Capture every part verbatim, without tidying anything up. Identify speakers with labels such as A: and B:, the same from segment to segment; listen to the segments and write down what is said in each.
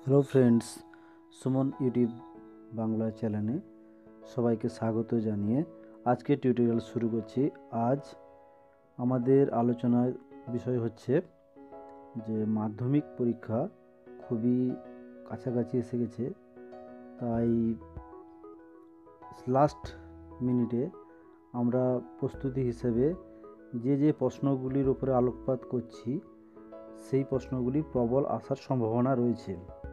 A: Hello friends, Suman YouTube Bangla চ্যানেলে সবাইকে স্বাগত জানিয়ে আজকে টিউটোরিয়াল শুরু করছি। আজ আমাদের আলোচনার বিষয় হচ্ছে যে মাধ্যমিক পরীক্ষা খুবই কাছাকাছি এসে গেছে, তাই লাস্ট মিনিটে আমরা প্রস্তুতি হিসেবে যে যে প্রশ্নগুলির উপরে আলোকপাত করছি সেই প্রশ্নগুলি প্রবল আসার সম্ভাবনা রয়েছে।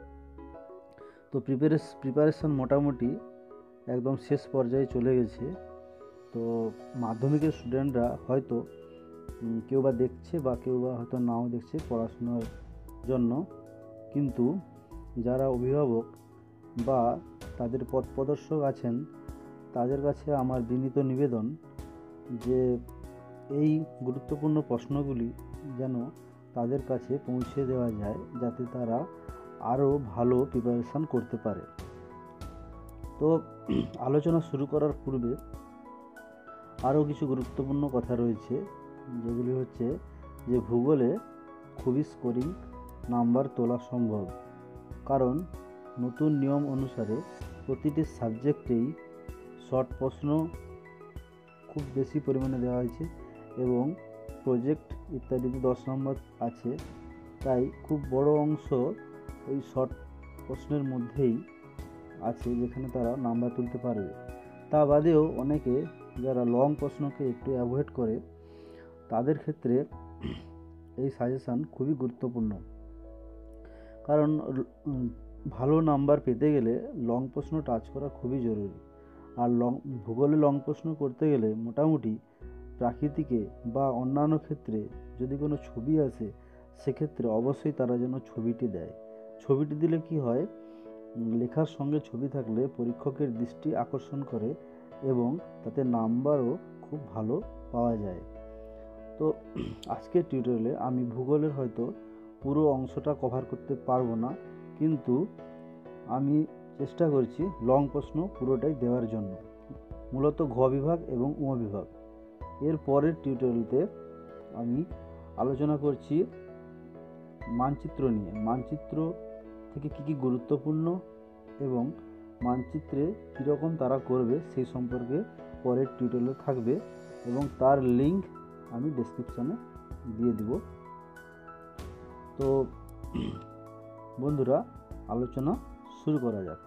A: তো প্রিপারেশ প্রিপারেশন মোটামুটি একদম শেষ পর্যায়ে চলে গেছে। তো মাধ্যমিকের স্টুডেন্টরা হয়তো কেউ বা দেখছে বা কেউ বা হয়তো নাও দেখছে পড়াশোনার জন্য, কিন্তু যারা অভিভাবক বা তাদের পথ প্রদর্শক আছেন তাদের কাছে আমার বিনীত নিবেদন যে এই গুরুত্বপূর্ণ প্রশ্নগুলি যেন তাদের কাছে পৌঁছে দেওয়া যায়, যাতে তারা আরও ভালো প্রিপারেশান করতে পারে। তো আলোচনা শুরু করার পূর্বে আরও কিছু গুরুত্বপূর্ণ কথা রয়েছে, যেগুলি হচ্ছে যে ভূগোলে খুবই স্কোরিং নাম্বার তোলা সম্ভব, কারণ নতুন নিয়ম অনুসারে প্রতিটি সাবজেক্টেই শর্ট প্রশ্ন খুব বেশি পরিমাণে দেওয়া হয়েছে এবং প্রজেক্ট ইত্যাদিতে দশ নম্বর আছে। তাই খুব বড় অংশ ওই শর্ট প্রশ্নের মধ্যেই আছে, যেখানে তারা নাম্বার তুলতে পারবে। তা বাদেও অনেকে যারা লং প্রশ্নকে একটু অ্যাভয়েড করে, তাদের ক্ষেত্রে এই সাজেশান খুবই গুরুত্বপূর্ণ, কারণ ভালো নাম্বার পেতে গেলে লং প্রশ্ন টাচ করা খুবই জরুরি। আর লং ভূগোলে লং প্রশ্ন করতে গেলে মোটামুটি প্রাকৃতিকে বা অন্যান্য ক্ষেত্রে যদি কোনো ছবি আসে, সেক্ষেত্রে অবশ্যই তারা যেন ছবিটি দেয়। ছবিটি দিলে কি হয়, লেখার সঙ্গে ছবি থাকলে পরীক্ষকের দৃষ্টি আকর্ষণ করে এবং তাতে নাম্বারও খুব ভালো পাওয়া যায়। তো আজকের টিউটোরিয়ালে আমি ভূগোলের হয়তো পুরো অংশটা কভার করতে পারবো না, কিন্তু আমি চেষ্টা করছি লং প্রশ্ন পুরোটাই দেওয়ার জন্য, মূলত ঘ বিভাগ এবং উম বিভাগ। এর পরের টিউটোরিয়ালতে আমি আলোচনা করছি মানচিত্র নিয়ে, মানচিত্র থেকে কী কী গুরুত্বপূর্ণ এবং মানচিত্রে কীরকম তারা করবে সেই সম্পর্কে পরের টিউটোরিয়ালে থাকবে, এবং তার লিঙ্ক আমি ডেসক্রিপশানে দিয়ে দিব। তো বন্ধুরা, আলোচনা শুরু করা যাক।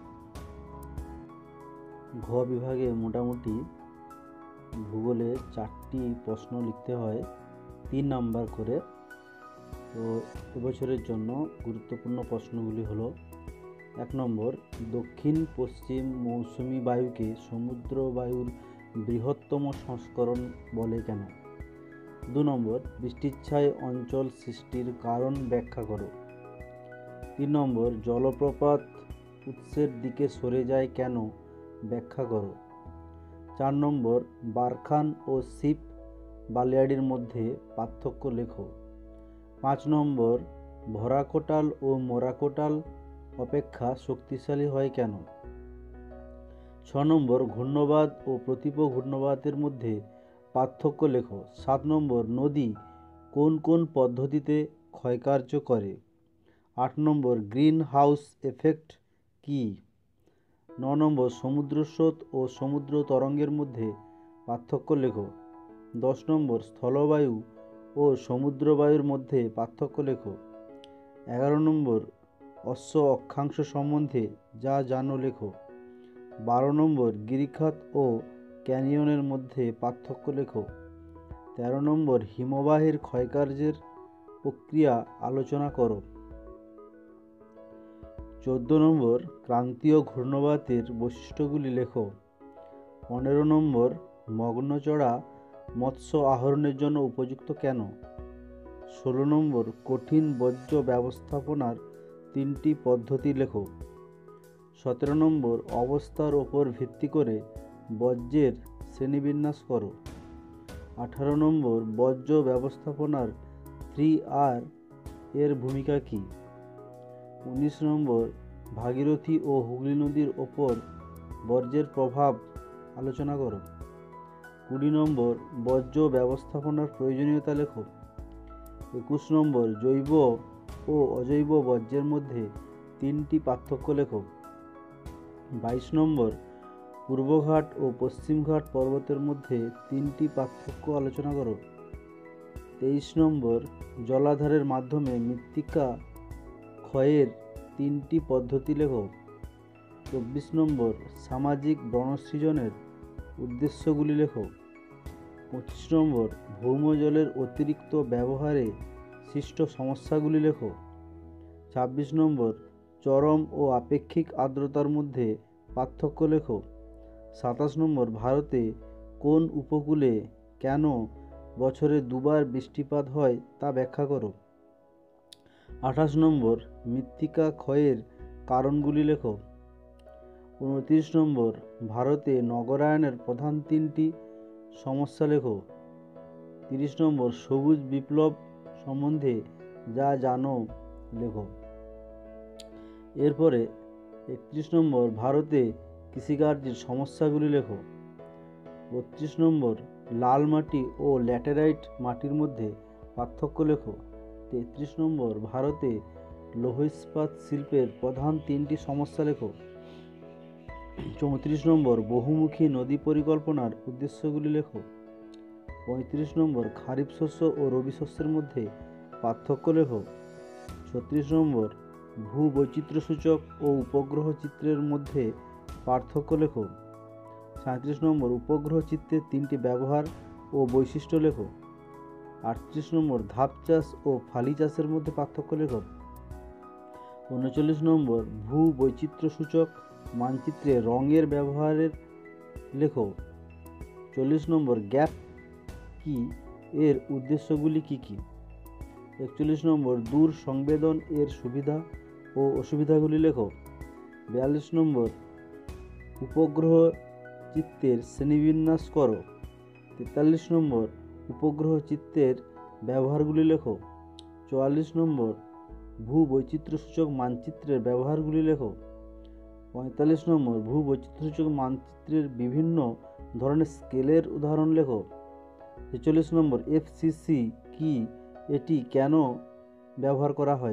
A: ঘ বিভাগে মোটামুটি ভূগোলে চারটি প্রশ্ন লিখতে হয়, তিন নাম্বার করে। তো এবছরের জন্য গুরুত্বপূর্ণ প্রশ্নগুলি হলো: এক নম্বর, দক্ষিণ পশ্চিম মৌসুমি বায়ুকে সমুদ্র বায়ুর বৃহত্তম সংস্করণ বলে কেন? দু নম্বর, বৃষ্টিচ্ছায় অঞ্চল সৃষ্টির কারণ ব্যাখ্যা করো। তিন নম্বর, জলপ্রপাত উৎসের দিকে সরে যায় কেন, ব্যাখ্যা করো। চার নম্বর, বারখান ও শিপ বালিয়াড়ির মধ্যে পার্থক্য লেখো। পাঁচ নম্বর, ভরাকোটাল ও মোরাকোটাল অপেক্ষা শক্তিশালী হয় কেন? ছ নম্বর, ঘূর্ণবাদ ও প্রতীপ ঘূর্ণবাদের মধ্যে পার্থক্য লেখো। সাত নম্বর, নদী কোন কোন পদ্ধতিতে ক্ষয়কার্য করে? আট নম্বর, গ্রিন হাউস এফেক্ট কী? ন নম্বর, সমুদ্র স্রোত ও সমুদ্র তরঙ্গের মধ্যে পার্থক্য লেখো। দশ নম্বর, স্থলবায়ু ও সমুদ্রবায়ুর মধ্যে পার্থক্য লেখো। এগারো নম্বর, অশ্ব অক্ষাংশ সম্বন্ধে যা জানো লেখো। বারো নম্বর, গিরিখাত ও ক্যানিয়নের মধ্যে পার্থক্য লেখো। তেরো নম্বর, হিমবাহের ক্ষয়কার্যের প্রক্রিয়া আলোচনা করো। চোদ্দো নম্বর, ক্রান্তীয় ঘূর্ণবাতের বৈশিষ্ট্যগুলি লেখো। পনেরো নম্বর, মগ্নচড়া মৎস্য আহরণের জন্য উপযুক্ত কেন? ষোলো নম্বর, কঠিন বর্জ্য ব্যবস্থাপনার তিনটি পদ্ধতি লেখো। সতেরো নম্বর, অবস্থার ওপর ভিত্তি করে বর্জ্যের শ্রেণীবিন্যাস করো। আঠারো নম্বর, বর্জ্য ব্যবস্থাপনার থ্রি আর এর ভূমিকা কী? উনিশ নম্বর, ভাগীরথী ও হুগলি নদীর ওপর বর্জ্যের প্রভাব আলোচনা করো। কুড়ি নম্বর, বর্জ্য ব্যবস্থাপনার প্রয়োজনীয়তা লেখো। একুশ নম্বর, জৈব ও অজৈব বর্জ্যের মধ্যে তিনটি পার্থক্য লেখো। বাইশ নম্বর, পূর্বঘাট ও পশ্চিমঘাট পর্বতের মধ্যে তিনটি পার্থক্য আলোচনা করো। তেইশ নম্বর, জলাধারের মাধ্যমে মৃত্তিকা ক্ষয়ের তিনটি পদ্ধতি লেখো। চব্বিশ নম্বর, সামাজিক বনসৃজনের উদ্দেশ্যগুলি লেখো। পঁচিশ নম্বর, ভৌমজলের অতিরিক্ত ব্যবহারে সৃষ্ট সমস্যাগুলি লেখো। ছাব্বিশ নম্বর, চরম ও আপেক্ষিক আর্দ্রতার মধ্যে পার্থক্য লেখো। সাতাশ নম্বর, ভারতে কোন উপকূলে কেন বছরে দুবার বৃষ্টিপাত হয় তা ব্যাখ্যা করো। আঠাশ নম্বর, মৃত্তিকা ক্ষয়ের কারণগুলি লেখো। উনত্রিশ নম্বর, ভারতে নগরায়নের প্রধান তিনটি সমস্যা লেখো। তিরিশ নম্বর, সবুজ বিপ্লব সম্বন্ধে যা জানো লেখো। এরপরে একত্রিশ নম্বর, ভারতে কৃষিকার্যের সমস্যাগুলি লেখো। বত্রিশ নম্বর, লাল মাটি ও ল্যাটেরাইট মাটির মধ্যে পার্থক্য লেখো। তেত্রিশ নম্বর, ভারতে লৌহ ইস্পাত শিল্পের প্রধান তিনটি সমস্যা লেখো। চৌত্রিশ নম্বর, বহুমুখী নদী পরিকল্পনার উদ্দেশ্যগুলি লেখো। পঁয়ত্রিশ নম্বর, খারিফ শস্য ও রবি শস্যের মধ্যে পার্থক্য লেখো। ছত্রিশ নম্বর, ভূ বৈচিত্র্যসূচক ও উপগ্রহ চিত্রের মধ্যে পার্থক্য লেখো। সাঁত্রিশ নম্বর, উপগ্রহ চিত্রের তিনটি ব্যবহার ও বৈশিষ্ট্য লেখো। আটত্রিশ নম্বর, ধাপ চাষ ও ফালি চাষের মধ্যে পার্থক্য লেখো। উনচল্লিশ নম্বর, ভূ বৈচিত্র্যসূচক মানচিত্রে রঙের ব্যবহারের লেখো। চল্লিশ নম্বর, গ্যাপ কি এর উদ্দেশ্যগুলি কি কি। একচল্লিশ নম্বর, দূর সংবেদন এর সুবিধা ও অসুবিধাগুলি লেখো। বিয়াল্লিশ নম্বর, উপগ্রহ চিত্রের শ্রেণীবিন্যাস করো। তেতাল্লিশ নম্বর, উপগ্রহ চিত্রের ব্যবহারগুলি লেখো। চুয়াল্লিশ নম্বর, ভূ বৈচিত্র্যসূচক মানচিত্রের ব্যবহারগুলি লেখো। পঁয়তাল্লিশ নম্বর, ভূ বৈচিত্র্যসূচক মানচিত্রের বিভিন্ন ধরনের স্কেলের উদাহরণ লেখো। ছেচল্লিশ নম্বর, এফসিসি কি, এটি কেন ব্যবহার করা হয়।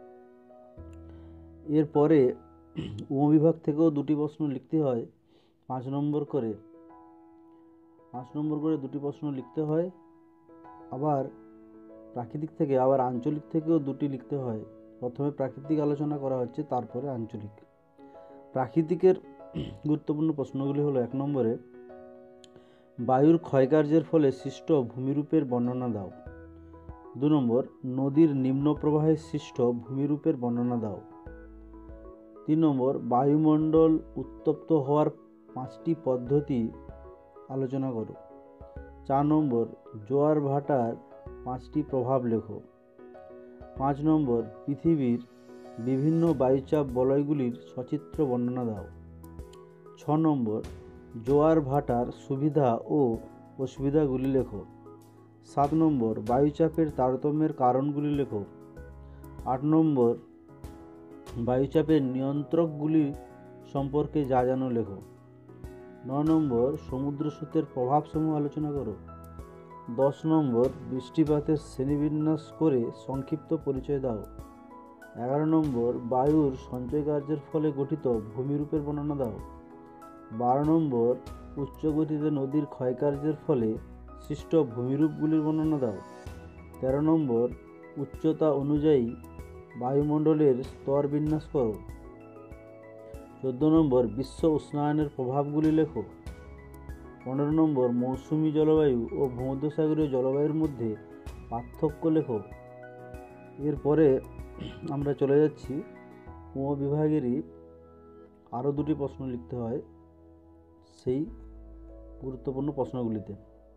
A: এরপরে উপবিভাগ থেকেও দুটি প্রশ্ন লিখতে হয়, পাঁচ নম্বর করে পাঁচ নম্বর করে দুটি প্রশ্ন লিখতে হয়। আবার প্রাকৃতিক থেকে আবার আঞ্চলিক থেকেও দুটি লিখতে হয়। প্রথমে প্রাকৃতিক আলোচনা করা হচ্ছে, তারপরে আঞ্চলিক। প্রাকৃতিকের গুরুত্বপূর্ণ প্রশ্নগুলি হলো, এক নম্বরে, বায়ুর ক্ষয়কার্যের ফলে সৃষ্ট ভূমিরূপের বর্ণনা দাও। দু নম্বর, নদীর নিম্ন প্রবাহে সৃষ্ট ভূমিরূপের বর্ণনা দাও। তিন নম্বর, বায়ুমণ্ডল উত্তপ্ত হওয়ার পাঁচটি পদ্ধতি আলোচনা করো। চার নম্বর, জোয়ার ভাটার পাঁচটি প্রভাব লেখো। পাঁচ নম্বর, পৃথিবীর বিভিন্ন বায়ুচাপ বলয়গুলির সচিত্র বর্ণনা দাও। ছ নম্বর, জোয়ার ভাটার সুবিধা ও অসুবিধাগুলি লেখো। সাত নম্বর, বায়ুচাপের তারতম্যের কারণগুলি লেখো। আট নম্বর, বায়ুচাপের নিয়ন্ত্রকগুলি সম্পর্কে যা জানো লেখো। ন নম্বর, সমুদ্র স্রোতের প্রভাবসমূহ আলোচনা করো। দশ নম্বর, বৃষ্টিপাতের শ্রেণীবিন্যাস করে সংক্ষিপ্ত পরিচয় দাও। এগারো নম্বর, বায়ুর সঞ্চয়কার্যের ফলে গঠিত ভূমিরূপের বর্ণনা দাও। বারো নম্বর, উচ্চগতিতে নদীর ক্ষয়কার্যের ফলে সৃষ্ট ভূমিরূপগুলির বর্ণনা দাও। তেরো নম্বর, উচ্চতা অনুযায়ী বায়ুমণ্ডলের স্তর বিন্যাস করো। চোদ্দ নম্বর, বিশ্ব উষ্ণায়নের প্রভাবগুলি লেখো। পনেরো নম্বর, মৌসুমী জলবায়ু ও ভূমধ্যসাগরীয় জলবায়ুর মধ্যে পার্থক্য লেখো। এরপরে আমরা চলে যাচ্ছি উপবিভাগেরই আরও দুটি প্রশ্ন লিখতে হয় সেই গুরুত্বপূর্ণ প্রশ্নগুলিতে।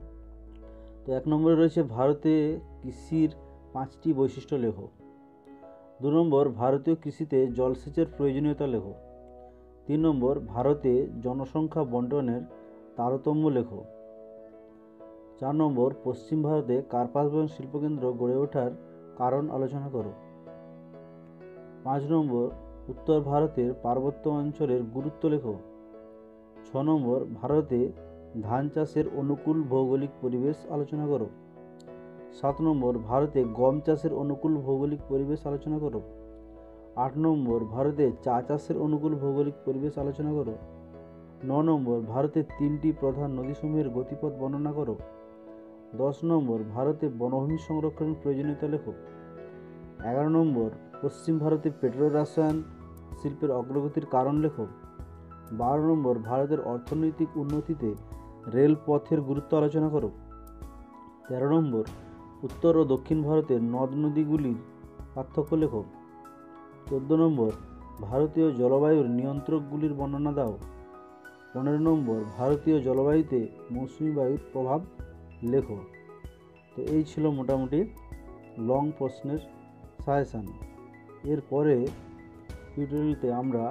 A: তো এক নম্বরে রয়েছে, ভারতে কৃষির পাঁচটি বৈশিষ্ট্য লেখো। দু নম্বর, ভারতীয় কৃষিতে জলসেচের প্রয়োজনীয়তা লেখো। তিন নম্বর, ভারতে জনসংখ্যা বন্টনের তারতম্য লেখো। চার নম্বর, পশ্চিম ভারতে কার্পাস বয়ন শিল্পকেন্দ্র গড়ে ওঠার কারণ আলোচনা করো। পাঁচ নম্বর, উত্তর ভারতের পার্বত্য অঞ্চলের গুরুত্ব লেখো। ছ নম্বর, ভারতে ধান চাষের অনুকূল ভৌগোলিক পরিবেশ আলোচনা করো। সাত নম্বর, ভারতে গম চাষের অনুকূল ভৌগোলিক পরিবেশ আলোচনা করো। আট নম্বর, ভারতে চা চাষের অনুকূল ভৌগোলিক পরিবেশ আলোচনা করো। ন নম্বর, ভারতের তিনটি প্রধান নদীসমূহের গতিপথ বর্ণনা করো। দশ নম্বর, ভারতে বনভূমি সংরক্ষণের প্রয়োজনীয়তা লেখো। এগারো নম্বর, পশ্চিম ভারতে পেট্রো রসায়ন শিল্পের অগ্রগতির কারণ লেখো। বারো নম্বর, ভারতের অর্থনৈতিক উন্নতিতে রেলপথের গুরুত্ব আলোচনা করো। তেরো নম্বর, উত্তর ও দক্ষিণ ভারতের নদ নদীগুলির পার্থক্য লেখো। চোদ্দ নম্বর, ভারতীয় জলবায়ুর নিয়ন্ত্রকগুলির বর্ণনা দাও। পনেরো নম্বর, ভারতীয় জলবায়ুতে মৌসুমি বায়ুর প্রভাব লেখো। তো এই ছিল মোটামুটি লং প্রশ্নের সাজেশান। এরপরে টিউটোরিয়ালতে আমরা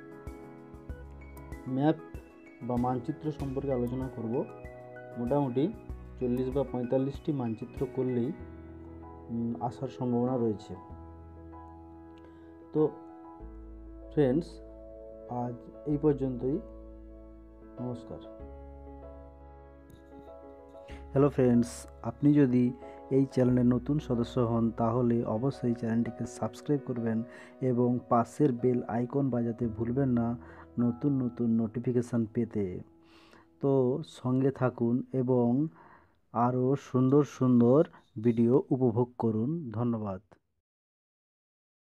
A: ম্যাপ বা মানচিত্র সম্পর্কে আলোচনা করব। মোটামুটি চল্লিশ বা পঁয়তাল্লিশটি মানচিত্র করলেই আসার সম্ভাবনা রয়েছে। তো ফ্রেন্ডস, আজ এই পর্যন্তই। নমস্কার। হ্যালো ফ্রেন্ডস, আপনি যদি এই চ্যানেলের নতুন সদস্য হন তাহলে অবশ্যই চ্যানেলটিকে সাবস্ক্রাইব করবেন এবং পাশের বেল আইকন বাজাতে ভুলবেন না নতুন নতুন নোটিফিকেশান পেতে। তো সঙ্গে থাকুন এবং আরও সুন্দর সুন্দর ভিডিও উপভোগ করুন। ধন্যবাদ।